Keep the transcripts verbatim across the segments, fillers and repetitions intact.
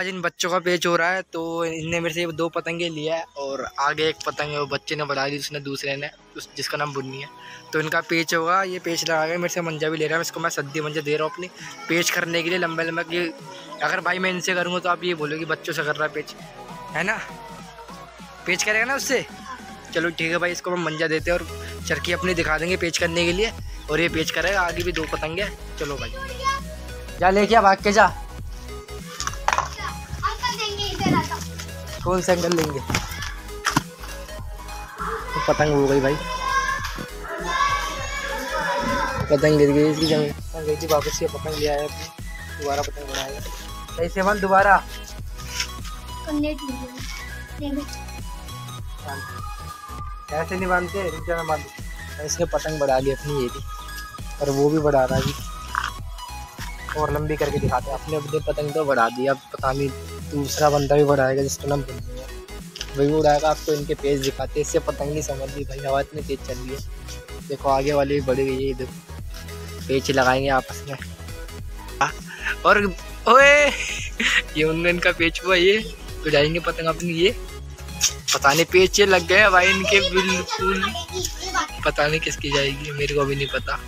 इन बच्चों का पेच हो रहा है, तो इनने मेरे से दो पतंगे लिया है और आगे एक पतंग है वो बच्चे ने बढ़ा दी, उसने दूसरे ने, उस जिसका नाम बुन्नी है, तो इनका पेच होगा। ये पेच लगा के मेरे से मंजा भी ले रहा है, इसको मैं सद्दी मंजा दे रहा हूँ अपनी पेच करने के लिए लंबे लंबे। कि अगर भाई मैं इनसे करूँगा तो आप ये बोलोगे बच्चों से कर रहा है पेच, है ना? पेच करेगा ना उससे। चलो ठीक है भाई, इसको हम मंजा देते हैं और चरखी अपनी दिखा देंगे पेच करने के लिए, और ये पेच करेगा। आगे भी दो पतंगे हैं। चलो भाई जा लेके आ, भाग के जा। कौन सा एंगल लेंगे? तो पतंग हो गई भाई, पतंग गिर गई इसकी जमीन पतंग गई थी, वापस ये पतंग ले आया अपनी, दोबारा पतंग बनाएगा। सही से बंद दोबारा, ऐसे नहीं बांधते, रुक जाना बांध। इसने पतंग बढ़ा ली अपनी, ये भी, और वो भी बढ़ा रहा है अभी, और लंबी करके दिखाते हैं। अपने अपने पतंग तो बढ़ा दी, अब पता नहीं दूसरा बंदा भी बढ़ाएगा जिसका नाम बुन्नी है, वही उड़ाएगा। आपको इनके पेज दिखाते हैं, इससे पतंग नहीं समझ ली भाई, हवा इतनी तेज चल रही है। देखो आगे वाली भी बढ़ गई है, देखो पेच लगाएंगे आपस में। आ, और ओए ये उनका इनका पेच हुआ, ये उड़ाएंगे पतंग अपनी। ये पता नहीं पेच लग गए भाई इनके, बिल्कुल पता नहीं किसकी जाएगी, मेरे को भी नहीं पता।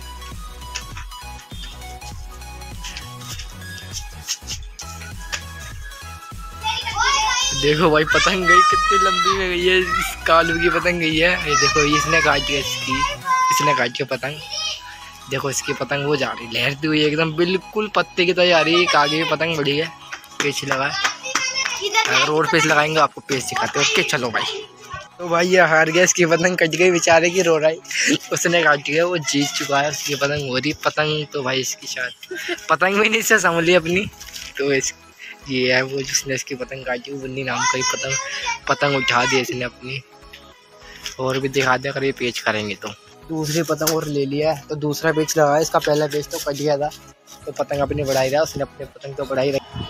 देखो भाई पतंग गई, कितनी लंबी में गई है, इस कालू की पतंग गई है। ये देखो इसने काट दिया, इसकी इसने काट दिया पतंग। देखो इसकी पतंग वो जा रही लहरती हुई एकदम, बिल्कुल पत्ते की तरह जा रही है। आगे भी पतंग बढ़ी है, पेच लगा है। अगर रोड पेच लगाएंगे आपको पेच दिखाते हैं। ओके चलो भाई। तो भाई ये हार गया, इसकी पतंग कट गई, बेचारे की रो रहा है, उसने काट दिया, वो जीत चुका है। उसकी पतंग हो रही पतंग, तो भाई इसकी शायद पतंग भी नहीं से समझ ली अपनी। तो इस ये है वो जिसने इसकी पतंग काटी, वो बुन्नी नाम का ही पतंग पतंग उठा दी इसने अपनी। और भी दिखा दिया अगर ये पेच करेंगे तो। दूसरी पतंग और ले लिया है, तो दूसरा पेच लगा है। इसका पहला पेच तो कट गया था, तो पतंग अपनी बढ़ाई रहा, उसने अपने पतंग तो बढ़ाई रही।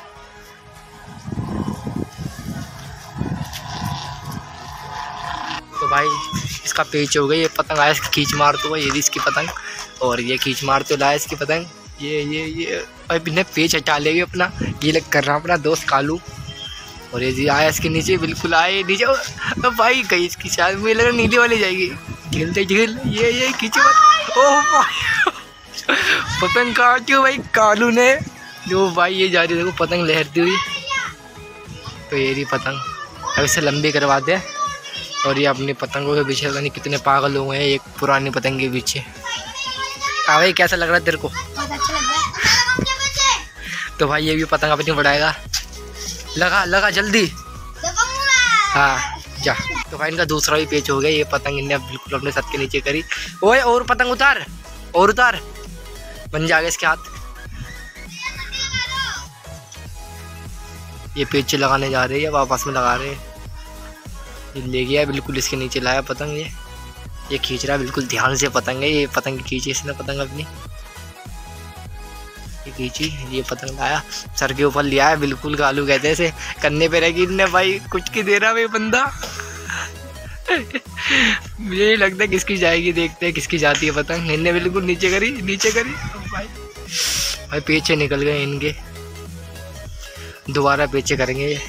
तो भाई इसका पेच हो गई, ये पतंग आया, इसकी खींच मार तो ये इसकी पतंग, और ये खींच मार तो लाया इसकी पतंग। ये ये ये अब इन्हें पेच हटा लेगी अपना, ये लग कर रहा अपना दोस्त कालू। और ये जी आया इसके नीचे, बिल्कुल आए नीचे। अब भाई गई इसकी, शायद मुझे लगा नीले वाली जाएगी। झिलते झिल ये ये खींचे मत। ओह भाई पतंग काटो भाई कालू ने, जो भाई ये जा रही देखो पतंग लहरती हुई। तो ये रही पतंग, अब इसे लंबी करवा दे। और ये अपनी पतंगों के पीछे पता नहीं कितने पागल हुए हैं, एक पुरानी पतंग के पीछे। हाँ भाई कैसा लग रहा है तेरे को? बहुत अच्छा लग रहा है। तो भाई ये भी पतंग अपनी बढ़ाएगा, लगा लगा जल्दी। हाँ जा। तो भाई इनका दूसरा भी पेच हो गया, ये पतंग इनने बिल्कुल अपने सर के नीचे करी। ओए और पतंग उतार, और उतार, बन जाएगा इसके हाथ। ये पेच लगाने जा रहे हैं, अब आपस में लगा रहे हैं। ये ले गया बिल्कुल इसके नीचे, लाया पतंग। ये ये खींच रहा है बिल्कुल ध्यान से पतंग है। ये पतंग खींची इसने पतंग अपनी, ये खींची, ये पतंग लाया सर के ऊपर लिया है, बिल्कुल कालू कहते हैं इसे, करने पे रहेगी इनने भाई कुछ की दे रहा है बंदा। मुझे लगता है किसकी जाएगी, देखते हैं किसकी जाती है पतंग। इनने बिल्कुल नीचे करी, नीचे करी भाई, भाई पीछे निकल गए इनके, दोबारा पीछे करेंगे ये।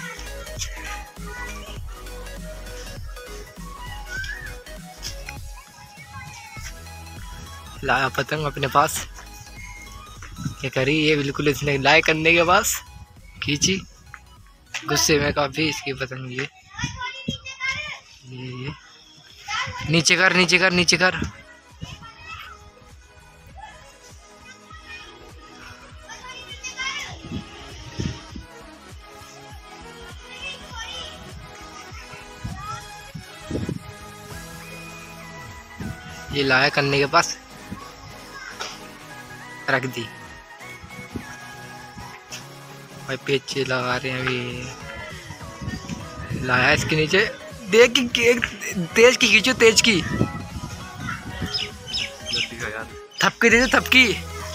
लाया पतंग अपने पास, क्या करी ये बिल्कुल इसने लाए करने के पास, खींची गुस्से में काफी इसकी पतंग। ये ये नीचे कर, नीचे कर, नीचे कर। ये लाया करने के पास, रख दी भाई, पेच लगा रहे हैं अभी। लाया इसके नीचे, देख की तेज की खींचो, तेज की थपकी दे दो, थपकी।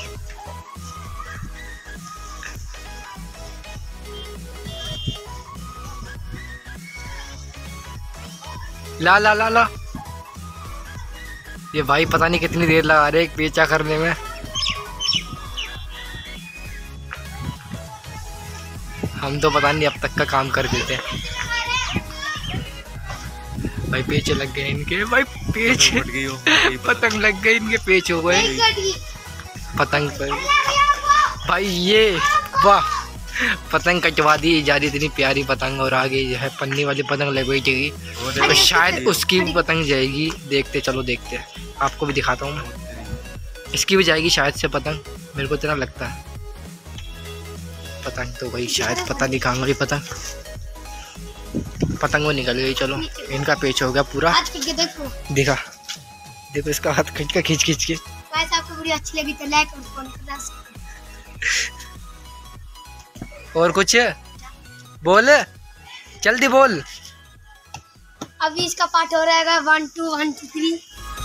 ला ला ला ला। ये भाई पता नहीं कितनी देर लगा रहे एक पेचा करने में। हम तो पता नहीं अब तक का काम कर देते हैं। भाई पेच लग गए इनके, भाई पेच पतंग लग गई इनके, पेच हो गए पतंग पर। भाई ये वाह, पतंग कटवा दी जा रही, इतनी प्यारी पतंग, और आगे जो है पन्नी वाली पतंग लग गई जाएगी, तो शायद उसकी भी पतंग जाएगी। देखते चलो देखते हैं, आपको भी दिखाता हूँ मैं। इसकी भी जाएगी शायद से पतंग, मेरे को इतना लगता है। पतंग तो भाई शायद पता नहीं कहाँ गई पतंग, पतंग वो निकल गई। चलो इनका पेच हो गया पूरा, देखो दिखा देखो इसका हाथ खींच के खींच खींच के। गाइस आपको वीडियो अच्छी लगी तो लाइक और कमेंट करना। और कुछ बोल, जल्दी बोल। अभी इसका पार्ट हो रहेगा one two one two three.